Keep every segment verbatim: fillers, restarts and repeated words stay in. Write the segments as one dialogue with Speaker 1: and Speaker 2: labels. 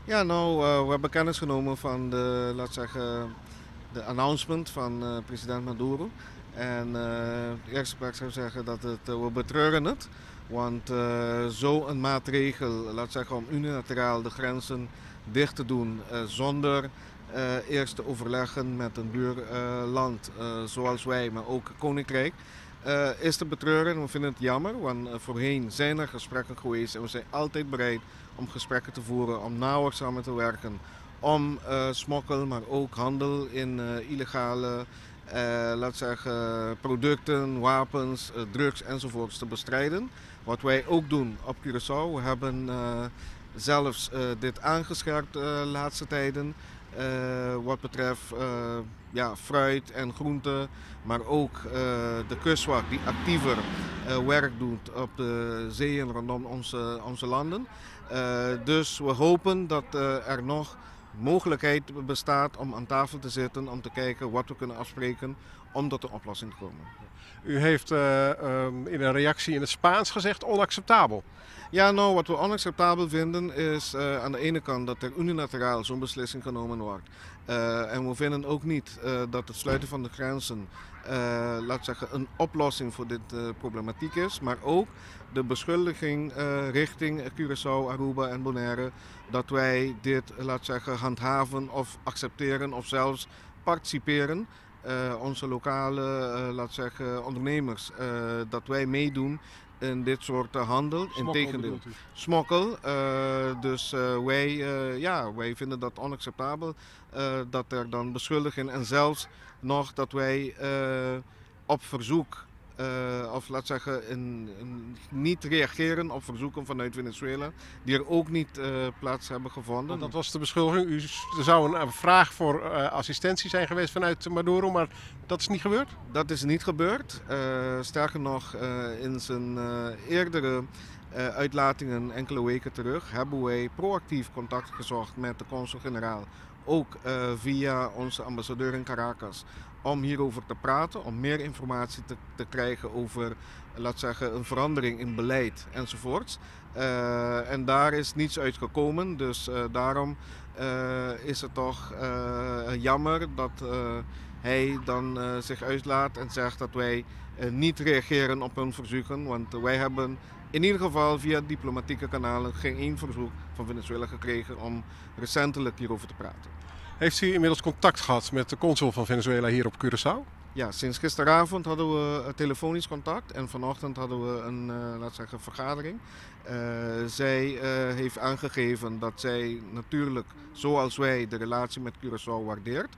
Speaker 1: Ja, nou, uh, we hebben kennis genomen van de, laat zeggen, de announcement van uh, president Maduro. En uh, de eerste plek zou zeggen dat het, uh, we betreuren het. Want uh, zo'n maatregel, laat zeggen, om unilateraal de grenzen dicht te doen uh, zonder uh, eerst te overleggen met een buurland uh, uh, zoals wij, maar ook Koninkrijk, uh, is te betreuren. We vinden het jammer, want uh, voorheen zijn er gesprekken geweest en we zijn altijd bereid om gesprekken te voeren, om nauwer samen te werken, om uh, smokkel, maar ook handel in uh, illegale uh, laat zeggen, producten, wapens, uh, drugs enzovoorts te bestrijden. Wat wij ook doen op Curaçao. We hebben uh, zelfs uh, dit aangescherpt de uh, laatste tijden. Uh, wat betreft uh, ja, fruit en groenten, maar ook uh, de kustwacht die actiever uh, werk doet op de zeeën rondom onze, onze landen. Uh, dus we hopen dat uh, er nog mogelijkheid bestaat om aan tafel te zitten, om te kijken wat we kunnen afspreken om tot een oplossing te komen.
Speaker 2: U heeft uh, um, in een reactie in het Spaans gezegd onacceptabel.
Speaker 1: Ja, nou, wat we onacceptabel vinden is uh, aan de ene kant dat er unilateraal zo'n beslissing genomen wordt. Uh, en we vinden ook niet uh, dat het sluiten van de grenzen, uh, laat zeggen, een oplossing voor dit uh, problematiek is. Maar ook de beschuldiging uh, richting Curaçao, Aruba en Bonaire dat wij dit, laat zeggen, handhaven of accepteren of zelfs participeren. Uh, onze lokale, uh, laat zeggen, ondernemers, uh, dat wij meedoen in dit soort uh, handel.
Speaker 2: Integendeel.
Speaker 1: Smokkel. Uh, dus uh, wij, uh, ja, wij vinden dat onacceptabel uh, dat er dan beschuldigingen en zelfs nog dat wij uh, op verzoek, uh, of laat zeggen, in, in niet reageren op verzoeken vanuit Venezuela, die er ook niet uh, plaats hebben gevonden.
Speaker 2: Want dat was de beschuldiging. U, er zou een vraag voor uh, assistentie zijn geweest vanuit Maduro, maar dat is niet gebeurd?
Speaker 1: Dat is niet gebeurd. Uh, sterker nog, uh, in zijn uh, eerdere uh, uitlatingen enkele weken terug hebben wij proactief contact gezocht met de consul-generaal. Ook uh, via onze ambassadeur in Caracas. Om hierover te praten, om meer informatie te, te krijgen over, laat zeggen, een verandering in beleid enzovoorts. Uh, en daar is niets uitgekomen, dus uh, daarom uh, is het toch uh, jammer dat uh, hij dan uh, zich uitlaat en zegt dat wij uh, niet reageren op hun verzoeken. Want uh, wij hebben in ieder geval via diplomatieke kanalen geen één verzoek van Venezuela gekregen om recentelijk hierover te praten.
Speaker 2: Heeft u inmiddels contact gehad met de consul van Venezuela hier op Curaçao?
Speaker 1: Ja, sinds gisteravond hadden we telefonisch contact en vanochtend hadden we een uh, laat zeggen, vergadering. Uh, zij uh, heeft aangegeven dat zij natuurlijk, zoals wij, de relatie met Curaçao waardeert.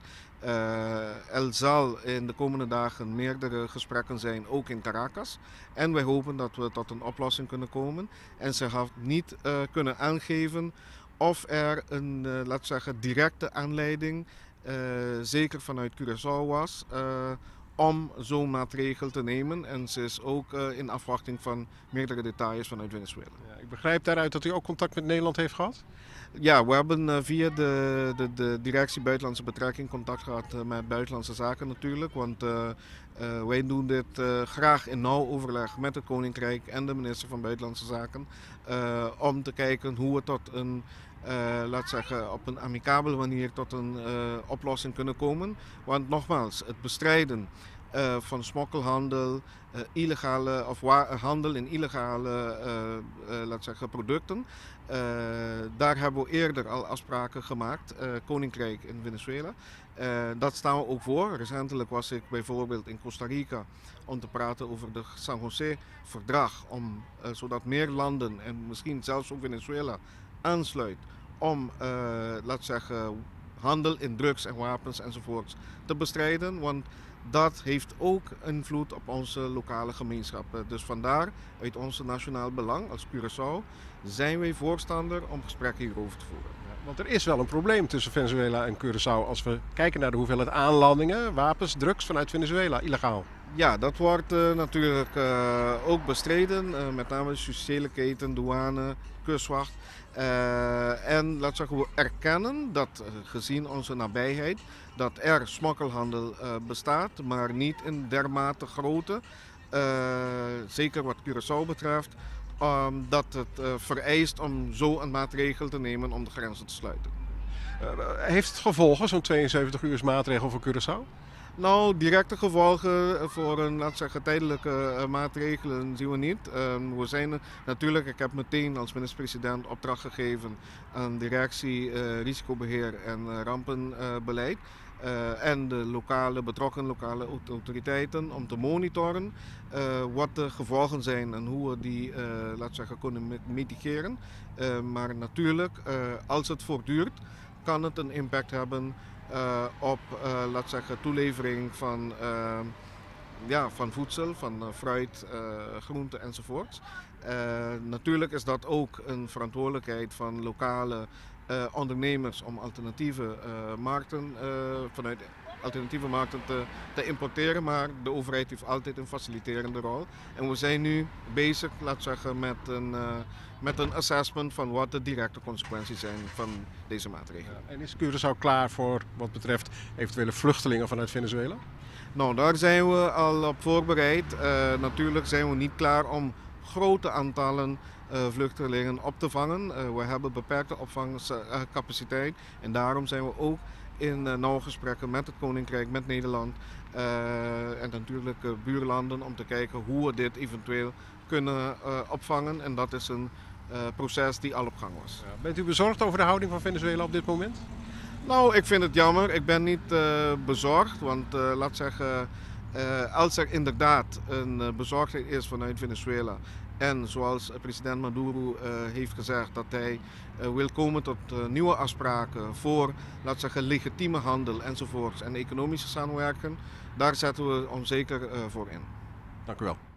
Speaker 1: Uh, er zal in de komende dagen meerdere gesprekken zijn, ook in Caracas. En wij hopen dat we tot een oplossing kunnen komen. En ze heeft niet uh, kunnen aangeven of er een, uh, laat zeggen, directe aanleiding, uh, zeker vanuit Curaçao was, uh, om zo'n maatregel te nemen. En ze is ook uh, in afwachting van meerdere details vanuit Venezuela.
Speaker 2: Ja, ik begrijp daaruit dat u ook contact met Nederland heeft gehad?
Speaker 1: Ja, we hebben uh, via de, de, de directie Buitenlandse Betrekking contact gehad uh, met Buitenlandse Zaken natuurlijk. Want uh, uh, wij doen dit uh, graag in nauw overleg met het Koninkrijk en de minister van Buitenlandse Zaken. Uh, om te kijken hoe we tot een, uh, laat zeggen, op een amicabele manier tot een uh, oplossing kunnen komen. Want nogmaals, het bestrijden Uh, van smokkelhandel, uh, illegale of handel in illegale uh, uh, laat zeggen, producten. Uh, daar hebben we eerder al afspraken gemaakt, uh, Koninkrijk in Venezuela. Uh, dat staan we ook voor. Recentelijk was ik bijvoorbeeld in Costa Rica om te praten over de San José-verdrag, om, uh, zodat meer landen en misschien zelfs ook Venezuela aansluit om, uh, laat zeggen, handel in drugs en wapens enzovoorts te bestrijden. Want dat heeft ook invloed op onze lokale gemeenschappen. Dus vandaar, uit onze nationaal belang als Curaçao, zijn wij voorstander om gesprekken hierover te voeren.
Speaker 2: Ja, want er is wel een probleem tussen Venezuela en Curaçao als we kijken naar de hoeveelheid aanlandingen, wapens, drugs vanuit Venezuela, illegaal.
Speaker 1: Ja, dat wordt uh, natuurlijk uh, ook bestreden, uh, met name de justitiële keten, douane, kustwacht. Uh, en laat zeggen, we erkennen dat, uh, gezien onze nabijheid, dat er smokkelhandel uh, bestaat, maar niet in dermate grote, uh, zeker wat Curaçao betreft, um, dat het uh, vereist om zo een maatregel te nemen om de grenzen te sluiten.
Speaker 2: Uh, heeft het gevolgen, zo'n tweeënzeventig uurs maatregel voor Curaçao?
Speaker 1: Nou, directe gevolgen voor een, laat zeggen, tijdelijke uh, maatregelen zien we niet. Uh, we zijn natuurlijk, ik heb meteen als minister-president opdracht gegeven aan directie uh, risicobeheer en uh, rampenbeleid. Uh, en de lokale, betrokken lokale autoriteiten om te monitoren uh, wat de gevolgen zijn en hoe we die uh, laat zeggen, kunnen mitigeren. Uh, maar natuurlijk, uh, als het voortduurt, kan het een impact hebben Uh, op uh, laat zeggen, toelevering van, uh, ja, van voedsel, van uh, fruit, uh, groenten enzovoorts. Uh, natuurlijk is dat ook een verantwoordelijkheid van lokale uh, ondernemers om alternatieve uh, markten, uh, vanuit alternatieve markten te, te importeren, maar de overheid heeft altijd een faciliterende rol. En we zijn nu bezig, laat zeggen, met een, uh, met een assessment van wat de directe consequenties zijn van deze maatregelen.
Speaker 2: Ja, en is Curaçao klaar voor wat betreft eventuele vluchtelingen vanuit Venezuela?
Speaker 1: Nou, daar zijn we al op voorbereid. Uh, natuurlijk zijn we niet klaar om grote aantallen uh, vluchtelingen op te vangen. Uh, we hebben beperkte opvangcapaciteit en daarom zijn we ook in uh, nauwe gesprekken met het Koninkrijk, met Nederland uh, en natuurlijk uh, buurlanden om te kijken hoe we dit eventueel kunnen uh, opvangen. En dat is een uh, proces die al op gang was.
Speaker 2: Ja, bent u bezorgd over de houding van Venezuela op dit moment?
Speaker 1: Nou, ik vind het jammer. Ik ben niet uh, bezorgd, want uh, laat zeggen, uh, als er inderdaad een uh, bezorgdheid is vanuit Venezuela en zoals president Maduro uh, heeft gezegd dat hij uh, wil komen tot uh, nieuwe afspraken voor, laat zeggen, legitieme handel enzovoorts en economische samenwerking, daar zetten we ons zeker uh, voor in.
Speaker 2: Dank u wel.